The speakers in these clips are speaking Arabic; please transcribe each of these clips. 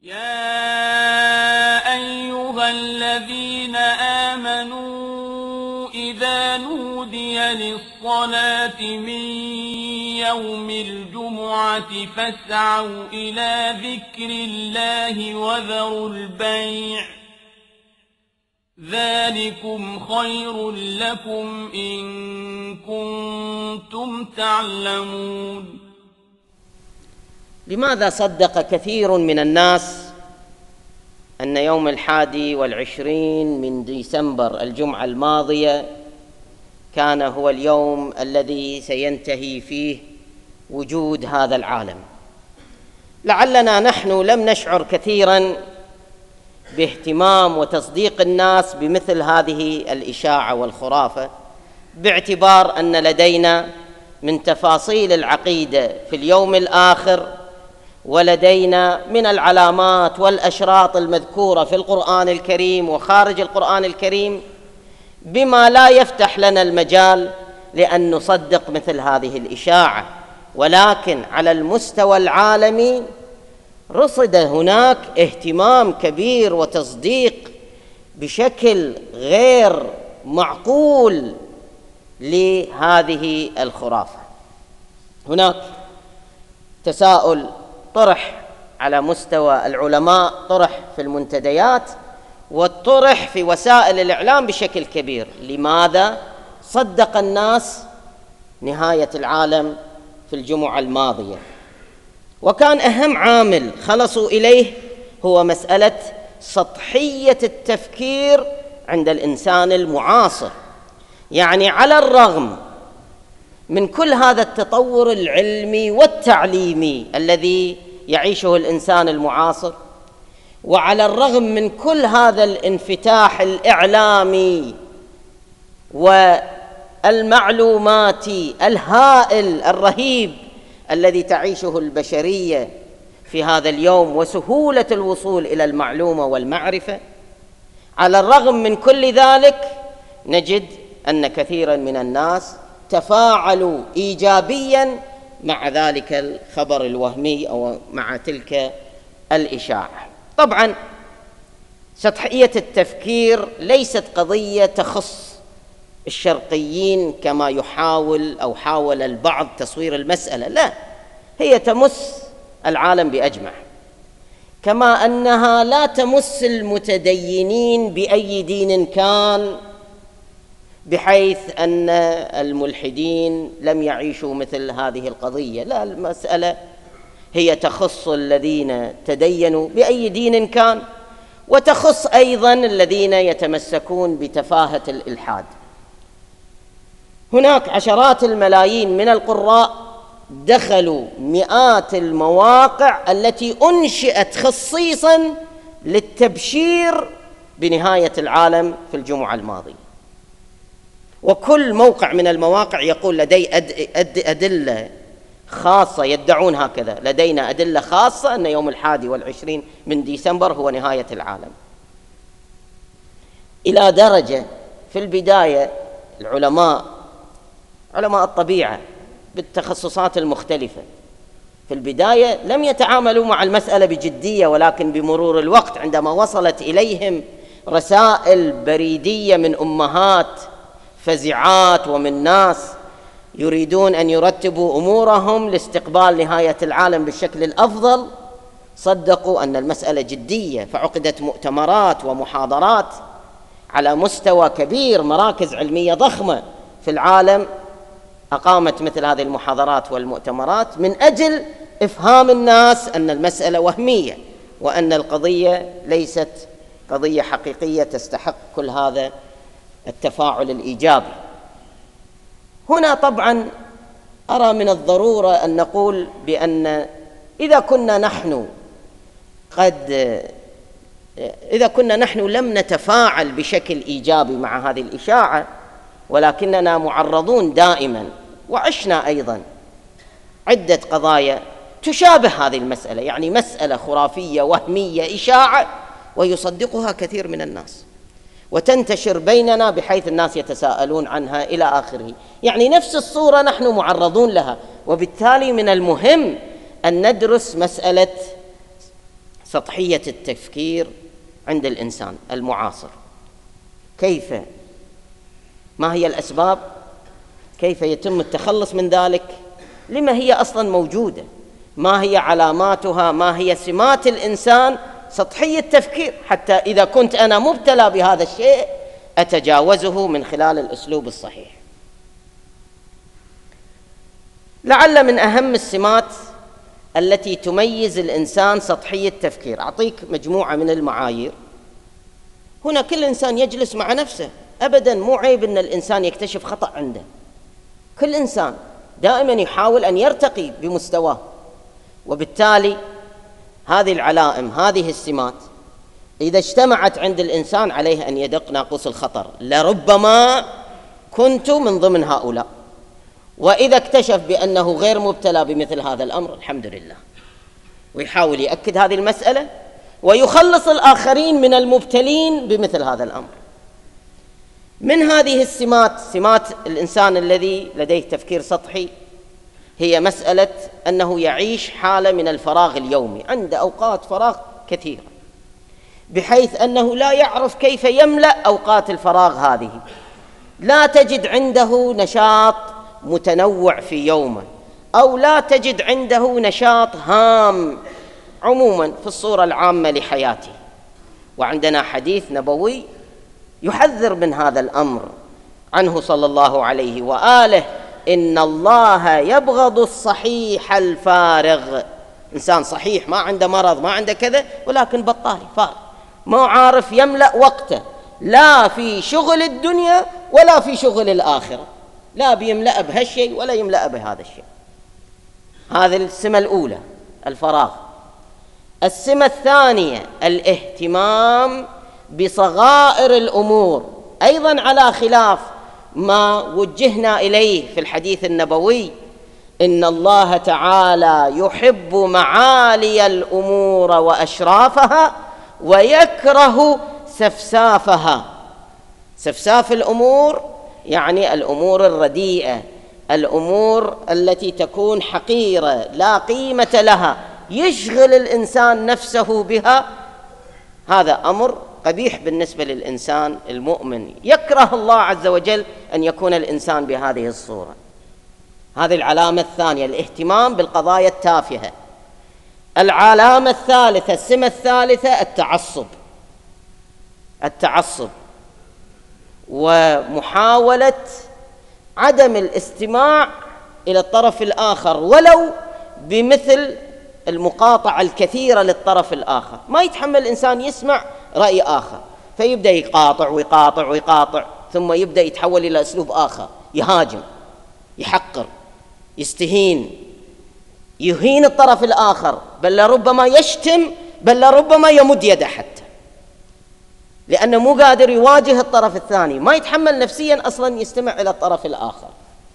يا أيها الذين آمنوا إذا نودي للصلاة من يوم الجمعة فاسعوا إلى ذكر الله وذروا البيع ذلكم خير لكم إن كنتم تعلمون. لماذا صدق كثير من الناس أن يوم 21 من ديسمبر الجمعة الماضية كان هو اليوم الذي سينتهي فيه وجود هذا العالم؟ لعلنا نحن لم نشعر كثيرا باهتمام وتصديق الناس بمثل هذه الإشاعة والخرافة، باعتبار أن لدينا من تفاصيل العقيدة في اليوم الآخر، ولدينا من العلامات والأشراط المذكورة في القرآن الكريم وخارج القرآن الكريم بما لا يفتح لنا المجال لأن نصدق مثل هذه الإشاعة. ولكن على المستوى العالمي رصد هناك اهتمام كبير وتصديق بشكل غير معقول لهذه الخرافة. هناك تساؤل طرح على مستوى العلماء، طرح في المنتديات والطرح في وسائل الإعلام بشكل كبير: لماذا صدق الناس نهاية العالم في الجمعة الماضية؟ وكان أهم عامل خلصوا إليه هو مسألة سطحية التفكير عند الإنسان المعاصر. يعني على الرغم من كل هذا التطور العلمي والتعليمي الذي يعيشه الإنسان المعاصر، وعلى الرغم من كل هذا الانفتاح الإعلامي والمعلوماتي الهائل الرهيب الذي تعيشه البشرية في هذا اليوم وسهولة الوصول إلى المعلومة والمعرفة، على الرغم من كل ذلك نجد أن كثيرا من الناس تفاعلوا إيجابيا مع ذلك الخبر الوهمي أو مع تلك الإشاعة. طبعا سطحية التفكير ليست قضية تخص الشرقيين كما يحاول أو حاول البعض تصوير المسألة، لا، هي تمس العالم بأجمع، كما أنها لا تمس المتدينين بأي دين كان، بحيث أن الملحدين لم يعيشوا مثل هذه القضية. لا، المسألة هي تخص الذين تدينوا بأي دين كان، وتخص أيضا الذين يتمسكون بتفاهة الإلحاد. هناك عشرات الملايين من القراء دخلوا مئات المواقع التي أنشئت خصيصا للتبشير بنهاية العالم في الجمعة الماضية، وكل موقع من المواقع يقول لدي أدلة خاصة، يدعون هكذا: لدينا أدلة خاصة أن يوم 21 من ديسمبر هو نهاية العالم. إلى درجة في البداية علماء الطبيعة بالتخصصات المختلفة في البداية لم يتعاملوا مع المسألة بجدية، ولكن بمرور الوقت عندما وصلت إليهم رسائل بريدية من أمهات فزعات ومن ناس يريدون أن يرتبوا أمورهم لاستقبال نهاية العالم بالشكل الأفضل، صدقوا أن المسألة جدية، فعقدت مؤتمرات ومحاضرات على مستوى كبير. مراكز علمية ضخمة في العالم أقامت مثل هذه المحاضرات والمؤتمرات من أجل إفهام الناس أن المسألة وهمية، وأن القضية ليست قضية حقيقية تستحق كل هذا التفاعل الإيجابي. هنا طبعا أرى من الضرورة أن نقول بأن إذا كنا نحن لم نتفاعل بشكل إيجابي مع هذه الإشاعة، ولكننا معرضون دائما، وعشنا أيضا عدة قضايا تشابه هذه المسألة، يعني مسألة خرافية وهمية إشاعة ويصدقها كثير من الناس وتنتشر بيننا بحيث الناس يتساءلون عنها إلى آخره. يعني نفس الصورة نحن معرضون لها، وبالتالي من المهم أن ندرس مسألة سطحية التفكير عند الإنسان المعاصر. كيف؟ ما هي الأسباب؟ كيف يتم التخلص من ذلك؟ لما هي أصلا موجودة؟ ما هي علاماتها؟ ما هي سمات الإنسان سطحي التفكير، حتى إذا كنت أنا مبتلى بهذا الشيء أتجاوزه من خلال الأسلوب الصحيح. لعل من أهم السمات التي تميز الإنسان سطحي التفكير، أعطيك مجموعة من المعايير. هنا كل إنسان يجلس مع نفسه، أبدا مو عيب أن الإنسان يكتشف خطأ عنده. كل إنسان دائما يحاول أن يرتقي بمستواه، وبالتالي هذه العلائم، هذه السمات إذا اجتمعت عند الإنسان عليه أن يدق ناقوس الخطر. لربما كنت من ضمن هؤلاء، وإذا اكتشف بأنه غير مبتلى بمثل هذا الأمر الحمد لله، ويحاول يأكد هذه المسألة ويخلص الآخرين من المبتلين بمثل هذا الأمر. من هذه السمات، سمات الإنسان الذي لديه تفكير سطحي، هي مسألة أنه يعيش حالة من الفراغ اليومي، عنده أوقات فراغ كثيرة، بحيث أنه لا يعرف كيف يملأ أوقات الفراغ هذه. لا تجد عنده نشاط متنوع في يومه، أو لا تجد عنده نشاط هام عموما في الصورة العامة لحياته. وعندنا حديث نبوي يحذر من هذا الأمر عنه صلى الله عليه وآله: إن الله يبغض الصحيح الفارغ. إنسان صحيح، ما عنده مرض، ما عنده كذا، ولكن بطاري فارغ، ما عارف يملأ وقته لا في شغل الدنيا ولا في شغل الآخرة، لا بيملأ بهالشيء ولا يملأ بهذا الشيء. هذه السمة الأولى، الفراغ. السمة الثانية الاهتمام بصغائر الأمور، أيضا على خلاف ما وجهنا إليه في الحديث النبوي: إن الله تعالى يحب معالي الأمور وأشرافها ويكره سفسافها. سفساف الأمور يعني الأمور الرديئة، الأمور التي تكون حقيرة لا قيمة لها، يشغل الإنسان نفسه بها. هذا أمر قبيح بالنسبة للإنسان المؤمن، يكره الله عز وجل أن يكون الإنسان بهذه الصورة. هذه العلامة الثانية، الاهتمام بالقضايا التافهة. العلامة الثالثة، السمة الثالثة، التعصب ومحاولة عدم الاستماع إلى الطرف الآخر، ولو بمثل المقاطعة الكثيرة للطرف الآخر. ما يتحمل الإنسان يسمع رأي آخر، فيبدأ يقاطع ويقاطع ويقاطع، ثم يبدأ يتحول إلى أسلوب آخر، يهاجم، يحقر، يستهين، يهين الطرف الآخر، بل لربما يشتم، بل لربما يمد يده حتى، لأنه مو قادر يواجه الطرف الثاني، ما يتحمل نفسيا أصلا يستمع إلى الطرف الآخر.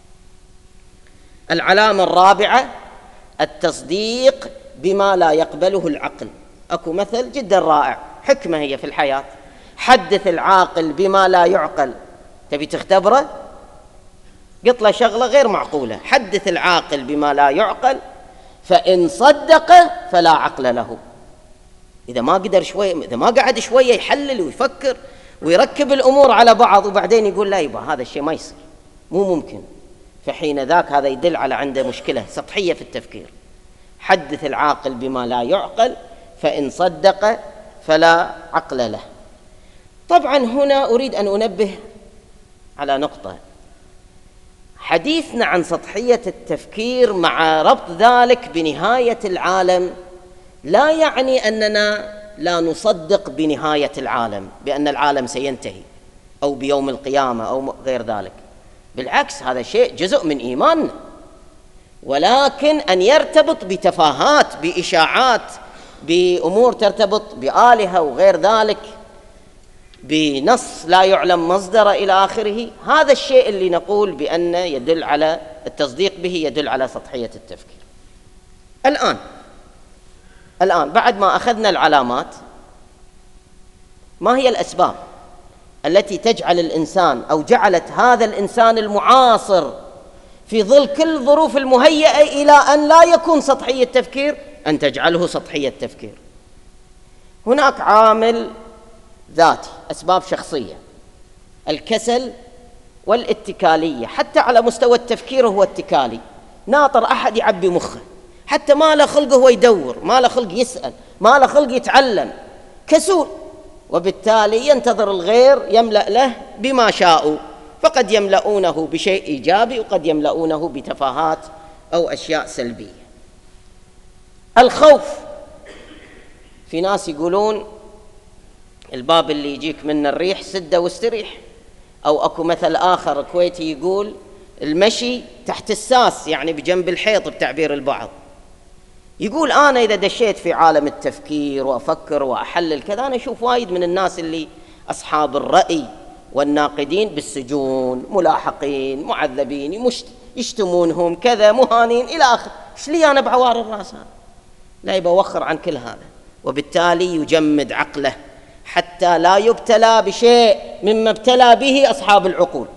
العلامة الرابعة التصديق بما لا يقبله العقل. أكو مثل جدا رائع، حكمة هي في الحياة: حدث العاقل بما لا يعقل. تبي تختبره؟ قط له شغلة غير معقولة: حدث العاقل بما لا يعقل، فإن صدق فلا عقل له. إذا ما قدر شوية، إذا ما قعد شوية يحلل ويفكر ويركب الأمور على بعض، وبعدين يقول لا يبا هذا الشيء ما يصير، مو ممكن، فحين ذاك هذا يدل على عنده مشكلة سطحية في التفكير. حدث العاقل بما لا يعقل، فإن صدق فلا عقل له. طبعا هنا أريد أن أنبه على نقطة: حديثنا عن سطحية التفكير مع ربط ذلك بنهاية العالم لا يعني أننا لا نصدق بنهاية العالم، بأن العالم سينتهي أو بيوم القيامة أو غير ذلك. بالعكس، هذا شيء جزء من إيماننا، ولكن أن يرتبط بتفاهات، بإشاعات، بأمور ترتبط بآلهة وغير ذلك، بنص لا يعلم مصدره إلى آخره، هذا الشيء اللي نقول بأن يدل على التصديق به، يدل على سطحية التفكير. الآن بعد ما أخذنا العلامات، ما هي الأسباب التي تجعل الإنسان أو جعلت هذا الإنسان المعاصر في ظل كل الظروف المهيئة إلى أن لا يكون سطحي التفكير أن تجعله سطحي التفكير؟ هناك عامل ذاتي، أسباب شخصية، الكسل والاتكالية. حتى على مستوى التفكير هو اتكالي، ناطر أحد يعبي مخه، حتى ما له خلق هو يدور، ما له خلق يسأل، ما له خلق يتعلم، كسول، وبالتالي ينتظر الغير يملأ له بما شاءوا، فقد يملؤونه بشيء إيجابي وقد يملؤونه بتفاهات أو أشياء سلبية. الخوف، في ناس يقولون الباب اللي يجيك من الريح سده واستريح، أو أكو مثل آخر كويتي يقول المشي تحت الساس، يعني بجنب الحيط بتعبير البعض. يقول أنا إذا دشيت في عالم التفكير وأفكر وأحلل كذا، أنا أشوف وايد من الناس اللي أصحاب الرأي والناقدين بالسجون، ملاحقين، معذبين، يشتمونهم كذا، مهانين إلى آخر. إيش لي أنا بعوار الرأس؟ هذا لا يبقى وخر عن كل هذا، وبالتالي يجمد عقله حتى لا يبتلى بشيء مما ابتلى به أصحاب العقول.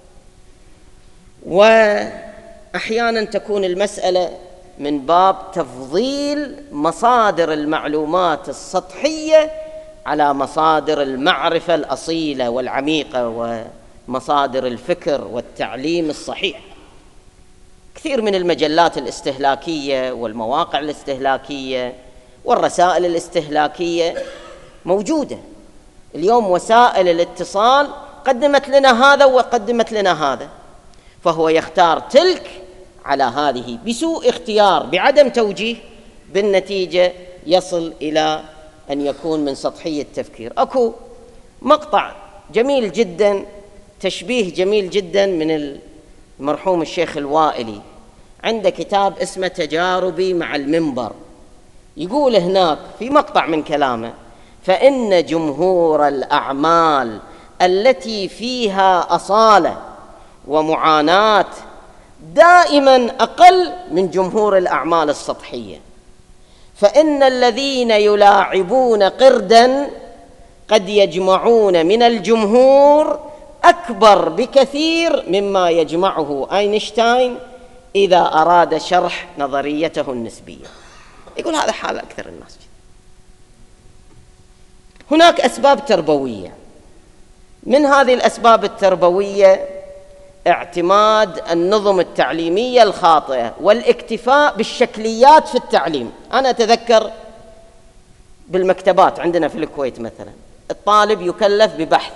وأحيانا تكون المسألة من باب تفضيل مصادر المعلومات السطحية على مصادر المعرفة الأصيلة والعميقة ومصادر الفكر والتعليم الصحيح. كثير من المجلات الاستهلاكية والمواقع الاستهلاكية والرسائل الاستهلاكية موجودة اليوم، وسائل الاتصال قدمت لنا هذا وقدمت لنا هذا، فهو يختار تلك على هذه بسوء اختيار، بعدم توجيه، بالنتيجة يصل إلى أن يكون من سطحية التفكير. أكو مقطع جميل جدا، تشبيه جميل جدا من المرحوم الشيخ الوائلي، عنده كتاب اسمه تجاربي مع المنبر. يقول هناك في مقطع من كلامه: فإن جمهور الأعمال التي فيها أصالة ومعاناة دائما أقل من جمهور الأعمال السطحية، فإن الذين يلاعبون قردا قد يجمعون من الجمهور أكبر بكثير مما يجمعه أينشتاين إذا أراد شرح نظريته النسبية. يقول هذا حال أكثر الناس. هناك أسباب تربوية، من هذه الأسباب التربوية اعتماد النظم التعليمية الخاطئة والاكتفاء بالشكليات في التعليم. أنا أتذكر بالمكتبات عندنا في الكويت مثلا، الطالب يكلف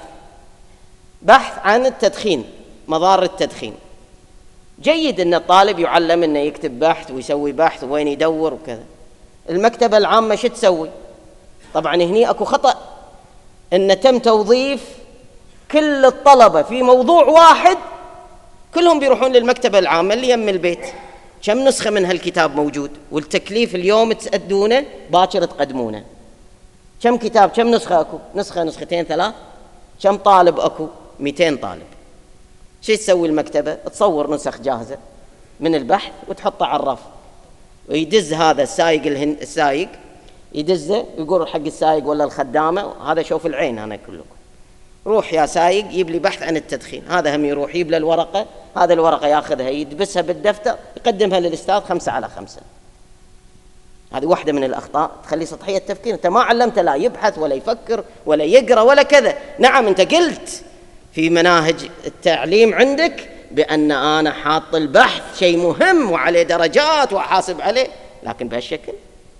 بحث عن التدخين، مضار التدخين. جيد أن الطالب يعلم أنه يكتب بحث ويسوي بحث وين يدور وكذا. المكتبة العامة شو تسوي؟ طبعا هني أكو خطأ، أن تم توظيف كل الطلبة في موضوع واحد، كلهم بيروحون للمكتبة العامة اللي يم البيت. كم نسخة من هالكتاب موجود؟ والتكليف اليوم تأدونه باكر تقدمونه. كم كتاب، كم نسخة أكو؟ نسخة، نسختين، ثلاث. كم طالب أكو؟ 200 طالب. شو تسوي المكتبة؟ تصور نسخ جاهزة من البحث وتحطها على الرف، ويدز هذا السايق يدزه، يقول حق السايق ولا الخدامة: هذا شوف العين أنا كلكم، روح يا سايق يجيب لي بحث عن التدخين. هذا هم يروح يجيب له الورقة، هذا الورقة ياخذها يدبسها بالدفتر يقدمها للأستاذ 5 على 5. هذه واحدة من الأخطاء تخلي سطحية التفكير. أنت ما علمته لا يبحث ولا يفكر ولا يقرأ ولا كذا. نعم أنت قلت في مناهج التعليم عندك بأن أنا حاط البحث شيء مهم وعليه درجات وأحاسب عليه، لكن بهالشكل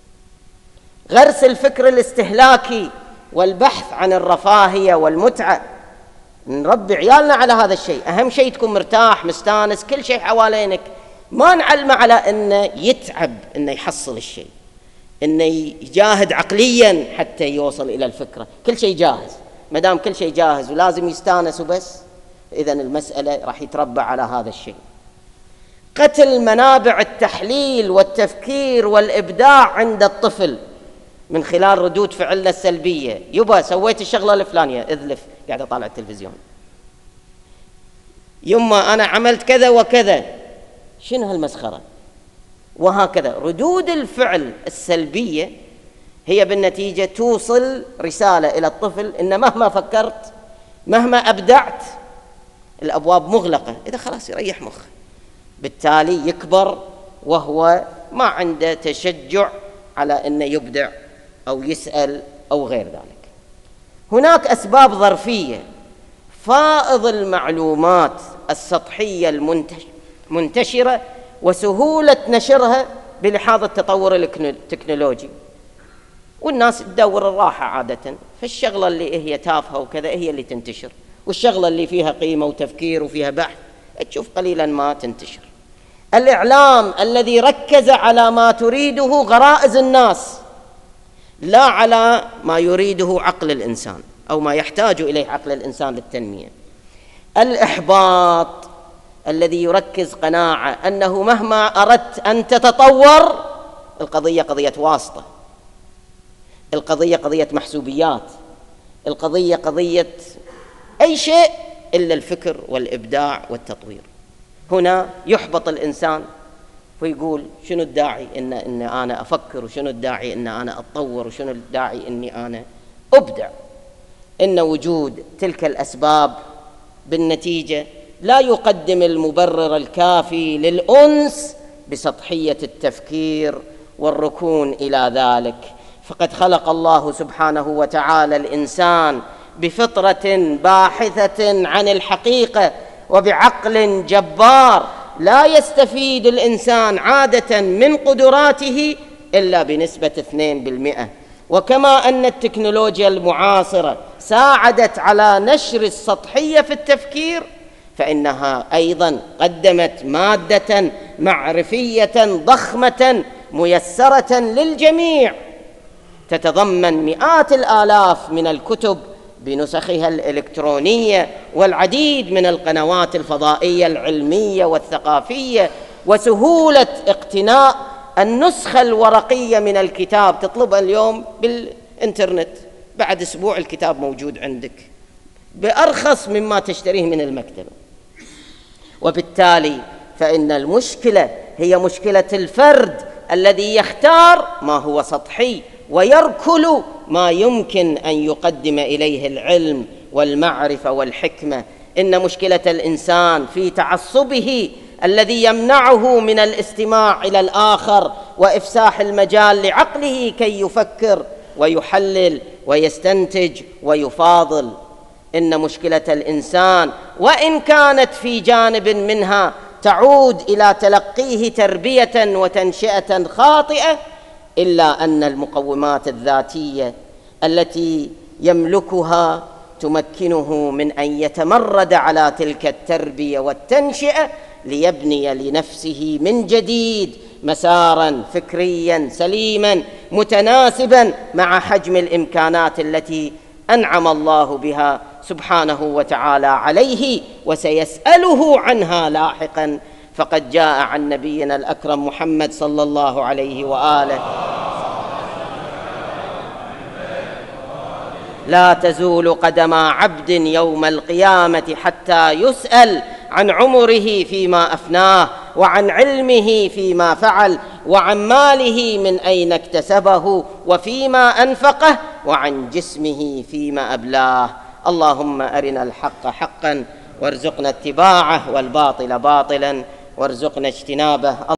غرس الفكر الاستهلاكي والبحث عن الرفاهية والمتعة. نربي عيالنا على هذا الشيء. أهم شيء تكون مرتاح مستانس، كل شيء حوالينك، ما نعلمه على أنه يتعب، أنه يحصل الشيء، أنه يجاهد عقليا حتى يوصل إلى الفكرة. كل شيء جاهز، ما دام كل شيء جاهز ولازم يستانس وبس، إذن المسألة راح يتربى على هذا الشيء. قتل منابع التحليل والتفكير والإبداع عند الطفل من خلال ردود فعلنا السلبية. يبا سويت الشغلة الفلانية، اذلف، قاعد أطالع التلفزيون. يما أنا عملت كذا وكذا، شنو هالمسخرة؟ وهكذا ردود الفعل السلبية هي بالنتيجة توصل رسالة إلى الطفل إن مهما فكرت، مهما أبدعت، الأبواب مغلقة. إذا خلاص يريح مخه، بالتالي يكبر وهو ما عنده تشجع على أنه يبدع أو يسأل أو غير ذلك. هناك أسباب ظرفية. فائض المعلومات السطحية المنتشرة وسهولة نشرها بلحاظ التطور التكنولوجي، والناس تدور الراحة عادة، فالشغلة اللي هي تافهة وكذا هي اللي تنتشر، والشغلة اللي فيها قيمة وتفكير وفيها بحث تشوف قليلا ما تنتشر. الإعلام الذي ركز على ما تريده غرائز الناس لا على ما يريده عقل الإنسان أو ما يحتاج إليه عقل الإنسان للتنمية. الإحباط الذي يركز قناعة أنه مهما أردت أن تتطور القضية قضية واسطة، القضية قضية محسوبيات، القضية قضية أي شيء إلا الفكر والإبداع والتطوير. هنا يحبط الإنسان ويقول شنو الداعي إن أنا أفكر، وشنو الداعي إن أنا أتطور، وشنو الداعي إني أنا أبدع. إن وجود تلك الأسباب بالنتيجة لا يقدم المبرر الكافي للأنس بسطحية التفكير والركون إلى ذلك. فقد خلق الله سبحانه وتعالى الإنسان بفطرة باحثة عن الحقيقة وبعقل جبار، لا يستفيد الإنسان عادة من قدراته إلا بنسبة 2%. وكما أن التكنولوجيا المعاصرة ساعدت على نشر السطحية في التفكير، فإنها أيضا قدمت مادة معرفية ضخمة ميسرة للجميع، تتضمن مئات الآلاف من الكتب بنسخها الإلكترونية، والعديد من القنوات الفضائية العلمية والثقافية، وسهولة اقتناء النسخة الورقية من الكتاب، تطلبها اليوم بالإنترنت بعد أسبوع الكتاب موجود عندك بأرخص مما تشتريه من المكتبة. وبالتالي فإن المشكلة هي مشكلة الفرد الذي يختار ما هو سطحي ويركل ما يمكن أن يقدم إليه العلم والمعرفة والحكمة. إن مشكلة الإنسان في تعصبه الذي يمنعه من الاستماع إلى الآخر وإفساح المجال لعقله كي يفكر ويحلل ويستنتج ويفاضل. إن مشكلة الإنسان وإن كانت في جانب منها تعود إلى تلقيه تربية وتنشئة خاطئة، إلا أن المقومات الذاتية التي يملكها تمكنه من أن يتمرد على تلك التربية والتنشئة ليبني لنفسه من جديد مساراً فكرياً سليماً متناسباً مع حجم الإمكانات التي أنعم الله بها سبحانه وتعالى عليه، وسيسأله عنها لاحقاً. فقد جاء عن نبينا الأكرم محمد صلى الله عليه وآله: لا تزول قدم عبد يوم القيامة حتى يسأل عن عمره فيما أفناه، وعن علمه فيما فعل، وعن ماله من أين اكتسبه وفيما أنفقه، وعن جسمه فيما أبلاه. اللهم أرنا الحق حقا وارزقنا اتباعه، والباطل باطلا وارزقنا اجتنابه.